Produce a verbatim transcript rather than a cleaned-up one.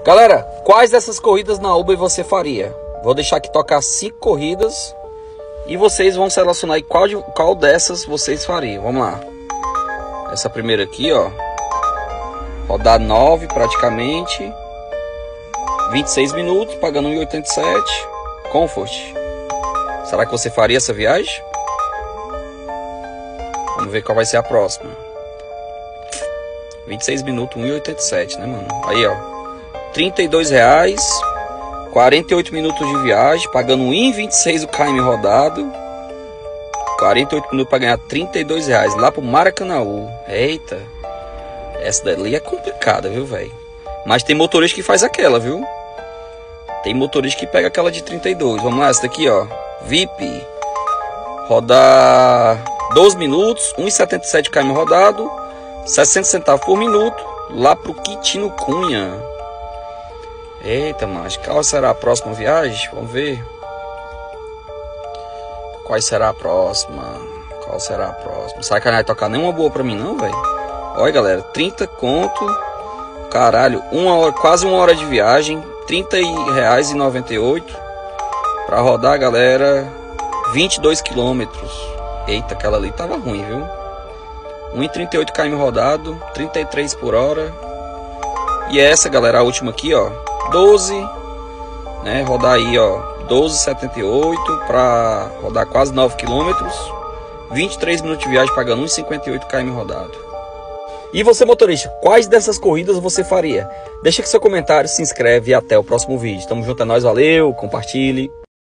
Galera, quais dessas corridas na Uber você faria? Vou deixar aqui tocar cinco corridas e vocês vão selecionar aí qual, de, qual dessas vocês fariam. Vamos lá. Essa primeira aqui, ó. Rodar nove praticamente. vinte e seis minutos, pagando um real e oitenta e sete. Comfort. Será que você faria essa viagem? Vamos ver qual vai ser a próxima. vinte e seis minutos, um real e oitenta e sete, né, mano? Aí, ó. trinta e dois reais. quarenta e oito minutos de viagem, pagando um real e vinte e seis o quilômetro rodado. quarenta e oito minutos para ganhar trinta e dois reais lá pro Maracanaú. Eita. Essa dali é complicada, viu, velho? Mas tem motorista que faz aquela, viu? Tem motorista que pega aquela de trinta e dois. Vamos lá, essa daqui, ó. V I P. Rodar doze minutos, um real e setenta e sete quilômetro rodado. sessenta centavos por minuto. Lá pro Quitino Cunha. Eita, mas qual será a próxima viagem? Vamos ver. Qual será a próxima? Qual será a próxima? Será que não vai tocar nenhuma boa pra mim não, velho? Olha, galera, trinta conto. Caralho, uma hora, quase uma hora de viagem. trinta reais e noventa e oito. Pra rodar, galera, vinte e dois quilômetros. Eita, aquela ali tava ruim, viu? um real e trinta e oito quilômetros rodado. trinta e três por hora. E essa, galera, a última aqui, ó. doze. Né, rodar aí, ó. doze e setenta e oito. Pra rodar quase nove quilômetros. vinte e três minutos de viagem, pagando um real e cinquenta e oito quilômetros rodado. E você, motorista, quais dessas corridas você faria? Deixa aqui seu comentário, se inscreve e até o próximo vídeo. Tamo junto, é nóis, valeu, compartilhe.